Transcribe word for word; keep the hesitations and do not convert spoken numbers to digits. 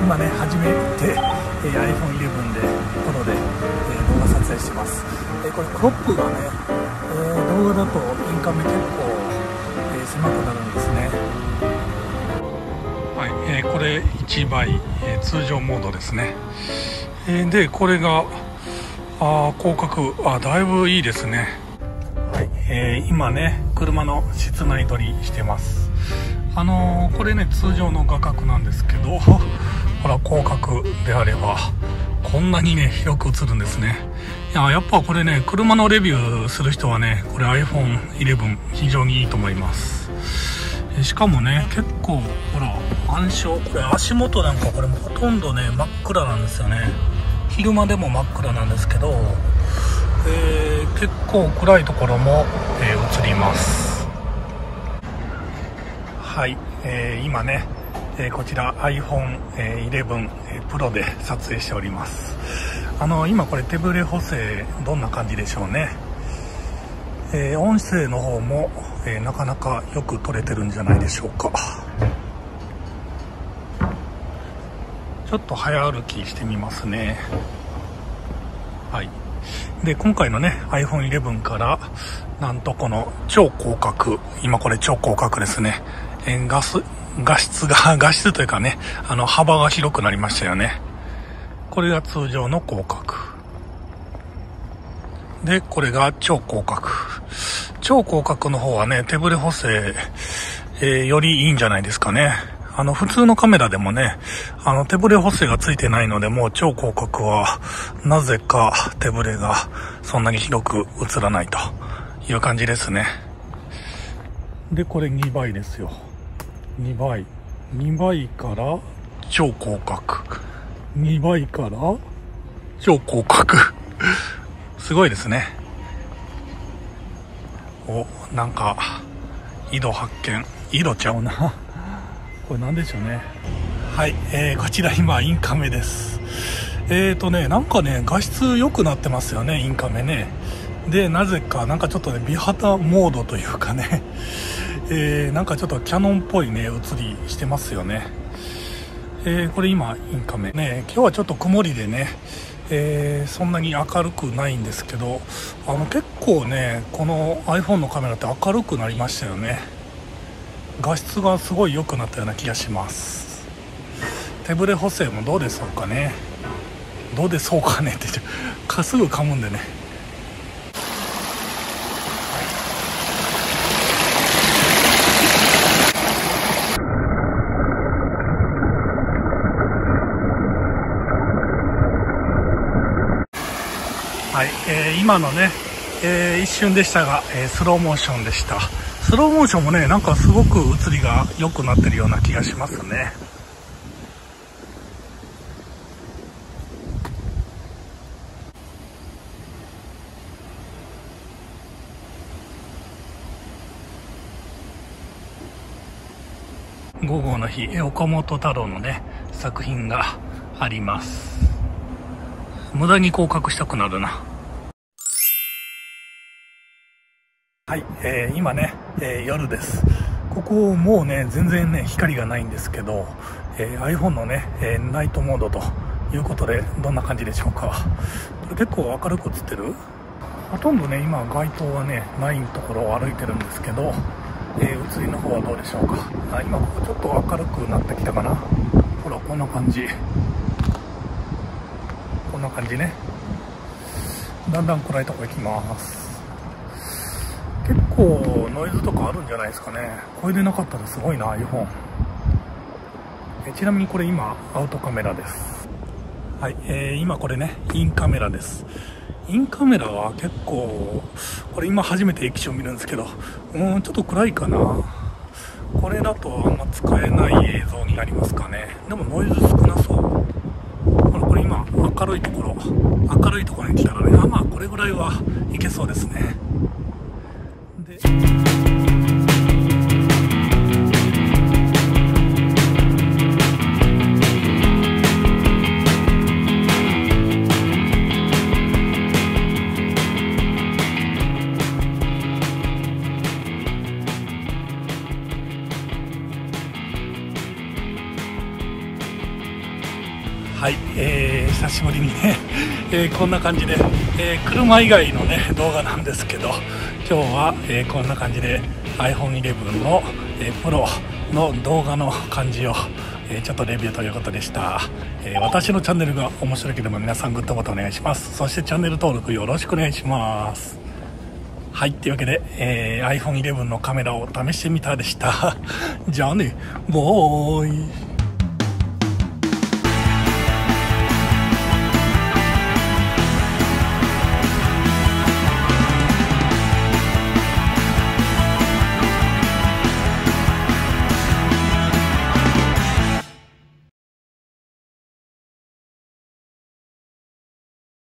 今ね初めて、えー、アイフォンイレブン でプロで、えー、動画撮影してます。えー、これクロップがね、えー、動画だとインカメ結構、えー、狭くなるんですね。はい、えー、これいちばい、えー、通常モードですね。えー、でこれがあ広角、あだいぶいいですね。はい、えー、今ね車の室内撮りしてます。あのー、これね通常の画角なんですけど、ほら広角であればこんなにね広く映るんですね。いややっぱこれね車のレビューする人はねこれ アイフォンイレブン 非常にいいと思います。しかもね結構ほら暗証、これ足元なんかこれもほとんどね真っ暗なんですよね。昼間でも真っ暗なんですけど、えー、結構暗いところも、えー、映ります。はい、えー、今ね、えー、こちら アイフォンイレブン Pro で撮影しております。あの今これ手ブレ補正どんな感じでしょうね。えー、音声の方も、えー、なかなかよく撮れてるんじゃないでしょうか。ちょっと早歩きしてみますね。はい。で今回のね アイフォンイレブン からなんとこの超広角、今これ超広角ですね。えー、画質画質が画質というかね、あの幅が広くなりましたよね。これが通常の広角で、これが超広角。超広角の方はね手ブレ補正、えー、よりいいんじゃないですかね。あの普通のカメラでもねあの手ブレ補正がついてないので、もう超広角はなぜか手ブレがそんなに広く映らないという感じですね。でこれにばいですよ。にばいにばいから超広角、にばいから超広角すごいですね。お、なんか井戸発見、井戸ちゃうなこれなんでしょうね。はい、えー、こちら今インカメです。えーとねなんかね画質良くなってますよね、インカメね。でなぜかなんかちょっとね美肌モードというかねえー、なんかちょっとキャノンっぽいね映りしてますよね。えー、これ今インカメね、今日はちょっと曇りでね、えー、そんなに明るくないんですけど、あの結構ねこの アイフォン のカメラって明るくなりましたよね。画質がすごい良くなったような気がします。手ブレ補正もどうでしょうかね。どうでそうかねって言ってかすぐ噛むんでね。はい、えー、今のね、えー、一瞬でしたが、えー、スローモーションでした。スローモーションもねなんかすごく映りが良くなってるような気がしますね。午後の日、岡本太郎のね作品があります。無駄に広角したくなるな。はい、えー、今ね、えー、夜です。ここもうね全然ね光がないんですけど、えー、アイフォン のね、えー、ナイトモードということでどんな感じでしょうか。これ結構明るく映ってる。ほとんどね今街灯はねないところを歩いてるんですけど、えー、映りの方はどうでしょうか。あ、今ここちょっと明るくなってきたかな。ほらこんな感じ、こんな感じね。だんだん暗いとこ行きます。結構ノイズとかあるんじゃないですかね。これでなかったらすごいな アイフォン。 えちなみにこれ今アウトカメラです。はい、えー、今これねインカメラです。インカメラは結構これ今初めて液晶見るんですけど、うんちょっと暗いかな。これだとあんま使えない映像になりますかね。でもノイズ少なそう。ほらこれ今明るいところ明るいところに来たらね、あまあこれぐらいはいけそうですね。ではい、えー、久しぶりにね、えー、こんな感じで、えー、車以外のね動画なんですけど、今日は、えー、こんな感じで アイフォンイレブン の、えー、プロの動画の感じを、えー、ちょっとレビューということでした。えー、私のチャンネルが面白ければ皆さんグッドボタンお願いします。そしてチャンネル登録よろしくお願いします。はい、というわけで、えー、アイフォンイレブン のカメラを試してみたでした。じゃあね、ボーイ。